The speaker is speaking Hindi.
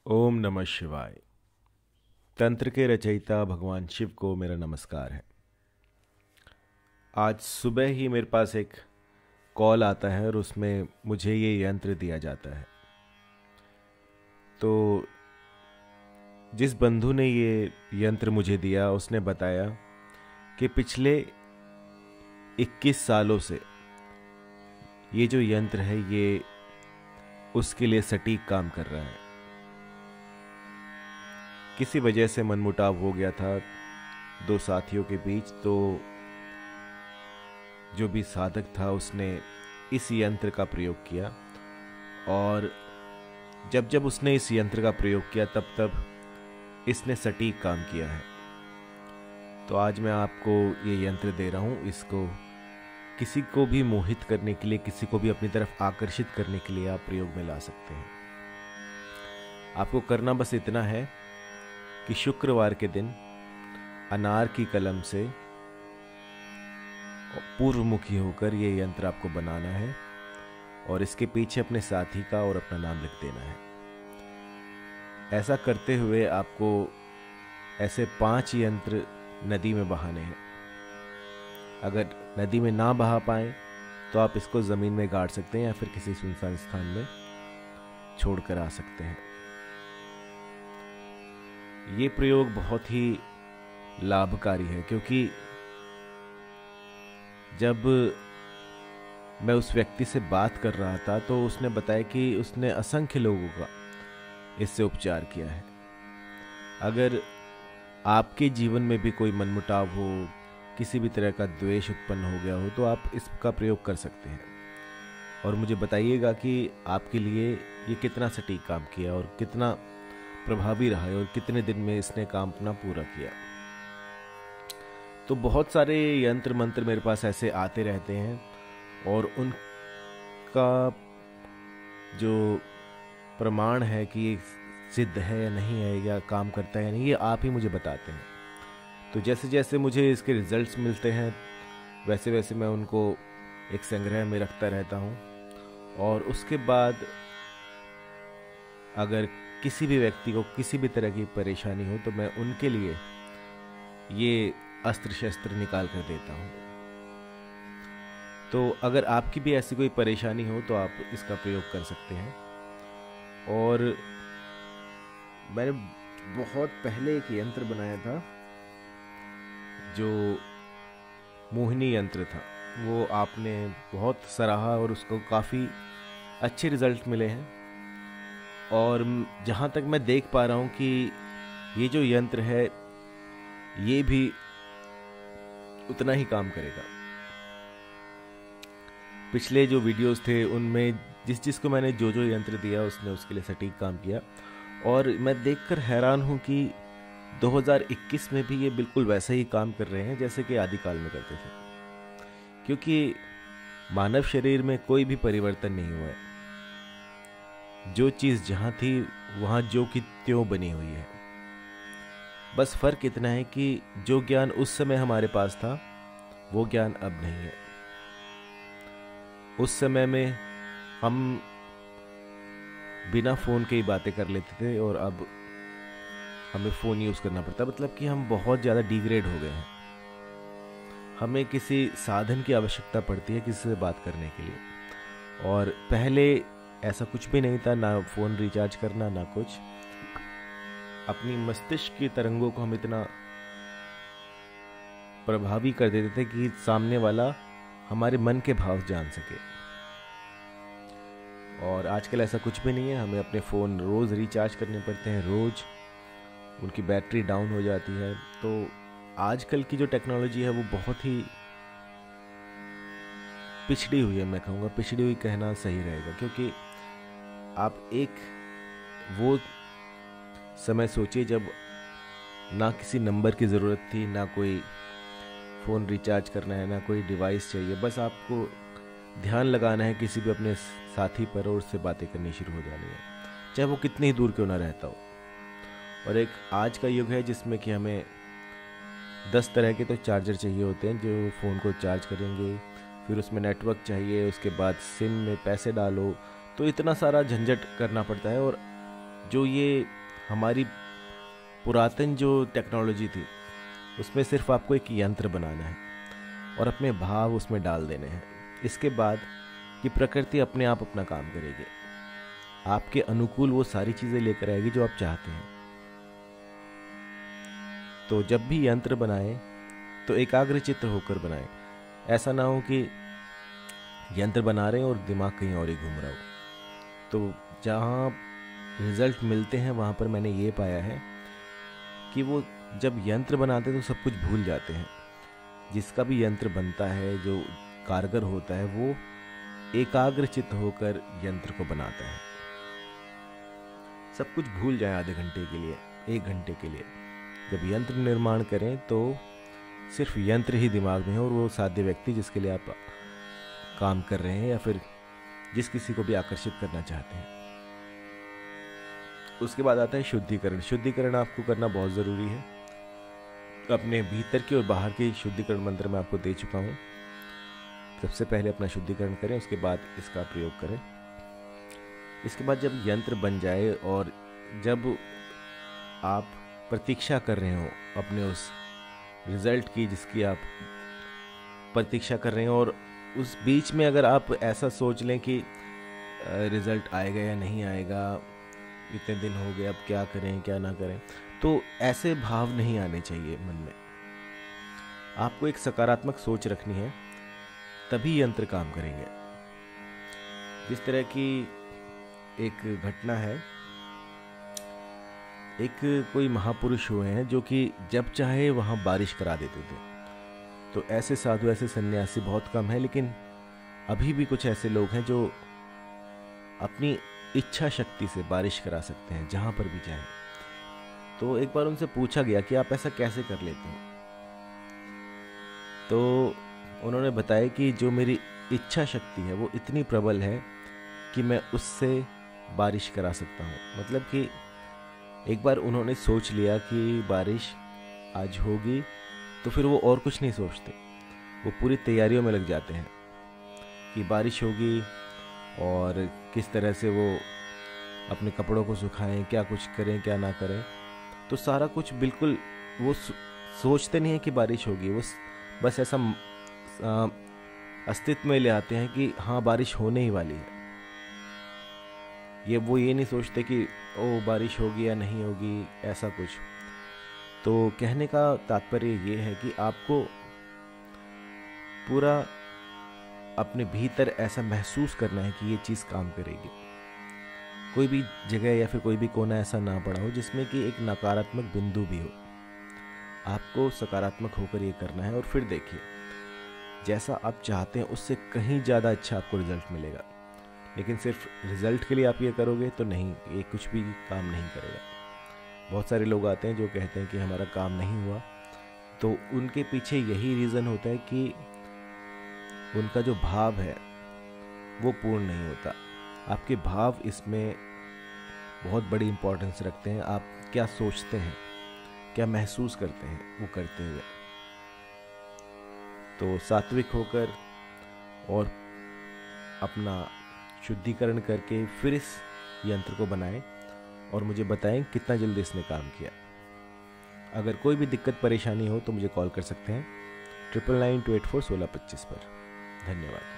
ओम नमः शिवाय। तंत्र के रचयिता भगवान शिव को मेरा नमस्कार है। आज सुबह ही मेरे पास एक कॉल आता है और उसमें मुझे ये यंत्र दिया जाता है। तो जिस बंधु ने ये यंत्र मुझे दिया उसने बताया कि पिछले 21 सालों से ये जो यंत्र है ये उसके लिए सटीक काम कर रहा है। किसी वजह से मनमुटाव हो गया था दो साथियों के बीच, तो जो भी साधक था उसने इस यंत्र का प्रयोग किया और जब जब उसने इस यंत्र का प्रयोग किया तब तब इसने सटीक काम किया है। तो आज मैं आपको ये यंत्र दे रहा हूँ। इसको किसी को भी मोहित करने के लिए, किसी को भी अपनी तरफ आकर्षित करने के लिए आप प्रयोग में ला सकते हैं। आपको करना बस इतना है कि शुक्रवार के दिन अनार की कलम से पूर्वमुखी होकर ये यंत्र आपको बनाना है और इसके पीछे अपने साथी का और अपना नाम लिख देना है। ऐसा करते हुए आपको ऐसे 5 यंत्र नदी में बहाने हैं। अगर नदी में ना बहा पाए तो आप इसको ज़मीन में गाड़ सकते हैं या फिर किसी सुनसान स्थान में छोड़कर आ सकते हैं। ये प्रयोग बहुत ही लाभकारी है, क्योंकि जब मैं उस व्यक्ति से बात कर रहा था तो उसने बताया कि उसने असंख्य लोगों का इससे उपचार किया है। अगर आपके जीवन में भी कोई मनमुटाव हो, किसी भी तरह का द्वेष उत्पन्न हो गया हो, तो आप इसका प्रयोग कर सकते हैं और मुझे बताइएगा कि आपके लिए ये कितना सटीक काम किया और कितना प्रभावी रहा है और कितने दिन में इसने काम अपना पूरा किया। तो बहुत सारे यंत्र मंत्र मेरे पास ऐसे आते रहते हैं और उनका जो प्रमाण है कि ये सिद्ध है या नहीं है, या काम करता है या नहीं, ये आप ही मुझे बताते हैं। तो जैसे जैसे मुझे इसके रिजल्ट्स मिलते हैं वैसे वैसे मैं उनको एक संग्रह में रखता रहता हूँ और उसके बाद अगर किसी भी व्यक्ति को किसी भी तरह की परेशानी हो तो मैं उनके लिए ये अस्त्र शस्त्र निकाल कर देता हूँ। तो अगर आपकी भी ऐसी कोई परेशानी हो तो आप इसका प्रयोग कर सकते हैं। और मैंने बहुत पहले एक यंत्र बनाया था जो मोहिनी यंत्र था, वो आपने बहुत सराहा और उसको काफ़ी अच्छे रिजल्ट मिले हैं। और जहाँ तक मैं देख पा रहा हूँ कि ये जो यंत्र है ये भी उतना ही काम करेगा। पिछले जो वीडियोस थे उनमें जिसको मैंने जो यंत्र दिया उसने उसके लिए सटीक काम किया और मैं देखकर हैरान हूँ कि 2021 में भी ये बिल्कुल वैसा ही काम कर रहे हैं जैसे कि आदिकाल में करते थे, क्योंकि मानव शरीर में कोई भी परिवर्तन नहीं हुआ है। जो चीज़ जहाँ थी वहाँ जो की त्यों बनी हुई है। बस फर्क इतना है कि जो ज्ञान उस समय हमारे पास था वो ज्ञान अब नहीं है। उस समय में हम बिना फ़ोन के ही बातें कर लेते थे और अब हमें फ़ोन यूज़ करना पड़ता, मतलब कि हम बहुत ज़्यादा डिग्रेड हो गए हैं। हमें किसी साधन की आवश्यकता पड़ती है किसी से बात करने के लिए, और पहले ऐसा कुछ भी नहीं था, ना फ़ोन रिचार्ज करना ना कुछ। अपनी मस्तिष्क की तरंगों को हम इतना प्रभावी कर देते थे कि सामने वाला हमारे मन के भाव जान सके। और आजकल ऐसा कुछ भी नहीं है। हमें अपने फ़ोन रोज़ रिचार्ज करने पड़ते हैं, रोज़ उनकी बैटरी डाउन हो जाती है। तो आजकल की जो टेक्नोलॉजी है वो बहुत ही पिछड़ी हुई है। मैं कहूँगा पिछड़ी हुई कहना सही रहेगा, क्योंकि आप एक वो समय सोचिए जब ना किसी नंबर की ज़रूरत थी, ना कोई फ़ोन रिचार्ज करना है, ना कोई डिवाइस चाहिए। बस आपको ध्यान लगाना है किसी भी अपने साथी पर और उससे बातें करनी शुरू हो जानी है, चाहे वो कितनी ही दूर क्यों ना रहता हो। और एक आज का युग है जिसमें कि हमें 10 तरह के तो चार्जर चाहिए होते हैं जो फ़ोन को चार्ज करेंगे, फिर उसमें नेटवर्क चाहिए, उसके बाद सिम में पैसे डालो, तो इतना सारा झंझट करना पड़ता है। और जो ये हमारी पुरातन जो टेक्नोलॉजी थी उसमें सिर्फ आपको एक यंत्र बनाना है और अपने भाव उसमें डाल देने हैं। इसके बाद कि प्रकृति अपने आप अपना काम करेगी, आपके अनुकूल वो सारी चीज़ें लेकर आएगी जो आप चाहते हैं। तो जब भी यंत्र बनाएं तो एकाग्रचित्त होकर बनाएं। ऐसा ना हो कि यंत्र बना रहे हैं और दिमाग कहीं और ही घूम रहा हो। तो जहाँ रिजल्ट मिलते हैं वहाँ पर मैंने ये पाया है कि वो जब यंत्र बनाते हैं तो सब कुछ भूल जाते हैं। जिसका भी यंत्र बनता है, जो कारगर होता है, वो एकाग्रचित्त होकर यंत्र को बनाता है। सब कुछ भूल जाए आधे घंटे के लिए, 1 घंटे के लिए। जब यंत्र निर्माण करें तो सिर्फ यंत्र ही दिमाग में है और वो साध्य व्यक्ति जिसके लिए आप काम कर रहे हैं या फिर जिस किसी को भी आकर्षित करना चाहते हैं। उसके बाद आता है शुद्धिकरण। शुद्धिकरण आपको करना बहुत ज़रूरी है। अपने भीतर की और बाहर की शुद्धिकरण मंत्र मैं आपको दे चुका हूँ। सबसे पहले अपना शुद्धिकरण करें, उसके बाद इसका प्रयोग करें। इसके बाद जब यंत्र बन जाए और जब आप प्रतीक्षा कर रहे हो अपने उस रिजल्ट की जिसकी आप प्रतीक्षा कर रहे हैं, और उस बीच में अगर आप ऐसा सोच लें कि रिजल्ट आएगा या नहीं आएगा, इतने दिन हो गए, अब क्या करें क्या ना करें, तो ऐसे भाव नहीं आने चाहिए मन में। आपको एक सकारात्मक सोच रखनी है, तभी यंत्र काम करेंगे। जिस तरह की एक घटना है, एक कोई महापुरुष हुए हैं जो कि जब चाहे वहाँ बारिश करा देते थे। तो ऐसे साधु, ऐसे सन्यासी बहुत कम है, लेकिन अभी भी कुछ ऐसे लोग हैं जो अपनी इच्छा शक्ति से बारिश करा सकते हैं जहाँ पर भी चाहे। तो एक बार उनसे पूछा गया कि आप ऐसा कैसे कर लेते हैं। तो उन्होंने बताया कि जो मेरी इच्छा शक्ति है वो इतनी प्रबल है कि मैं उससे बारिश करा सकता हूँ। मतलब कि एक बार उन्होंने सोच लिया कि बारिश आज होगी, तो फिर वो और कुछ नहीं सोचते, वो पूरी तैयारियों में लग जाते हैं कि बारिश होगी और किस तरह से वो अपने कपड़ों को सुखाएं, क्या कुछ करें क्या ना करें। तो सारा कुछ बिल्कुल वो सोचते नहीं हैं कि बारिश होगी, वो बस ऐसा अस्तित्व में ले आते हैं कि हाँ बारिश होने ही वाली है। वो ये नहीं सोचते कि ओ बारिश होगी या नहीं होगी, ऐसा कुछ। तो कहने का तात्पर्य ये है कि आपको पूरा अपने भीतर ऐसा महसूस करना है कि ये चीज़ काम करेगी। कोई भी जगह या फिर कोई भी कोना ऐसा ना पड़ा हो जिसमें कि एक नकारात्मक बिंदु भी हो। आपको सकारात्मक होकर ये करना है और फिर देखिए जैसा आप चाहते हैं उससे कहीं ज़्यादा अच्छा आपको रिजल्ट मिलेगा। लेकिन सिर्फ रिजल्ट के लिए आप ये करोगे तो नहीं, ये कुछ भी काम नहीं करेगा। बहुत सारे लोग आते हैं जो कहते हैं कि हमारा काम नहीं हुआ, तो उनके पीछे यही रीज़न होता है कि उनका जो भाव है वो पूर्ण नहीं होता। आपके भाव इसमें बहुत बड़ी इम्पोर्टेंस रखते हैं। आप क्या सोचते हैं, क्या महसूस करते हैं वो करते हुए। तो सात्विक होकर और अपना शुद्धिकरण करके फिर इस यंत्र को बनाएं और मुझे बताएं कितना जल्दी इसने काम किया। अगर कोई भी दिक्कत परेशानी हो तो मुझे कॉल कर सकते हैं 9992841625 पर। धन्यवाद।